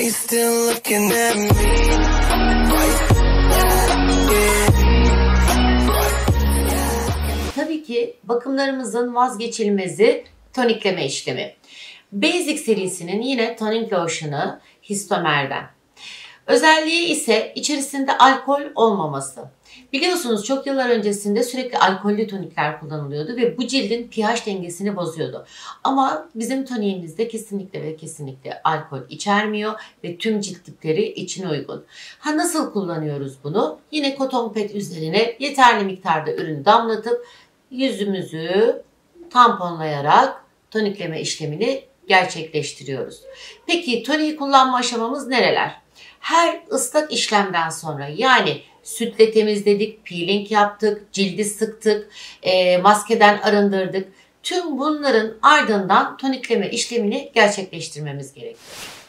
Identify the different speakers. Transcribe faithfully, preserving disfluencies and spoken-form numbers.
Speaker 1: you still looking at me?
Speaker 2: Tabii ki bakımlarımızın vazgeçilmezi tonikleme işlemi. Basic serisinin yine tonik lotion'ı Histomer'den. Özelliği ise içerisinde alkol olmaması. Biliyorsunuz çok yıllar öncesinde sürekli alkollü tonikler kullanılıyordu ve bu cildin pH dengesini bozuyordu. Ama bizim toniğimizde kesinlikle ve kesinlikle alkol içermiyor ve tüm cilt tipleri için uygun. Ha, nasıl kullanıyoruz bunu? Yine koton ped üzerine yeterli miktarda ürünü damlatıp yüzümüzü tamponlayarak tonikleme işlemini gerçekleştiriyoruz. Peki toniği kullanma aşamamız nereler? Her ıslak işlemden sonra, yani sütle temizledik, peeling yaptık, cildi sıktık, e, maskeden arındırdık. Tüm bunların ardından tonikleme işlemini gerçekleştirmemiz gerekiyor.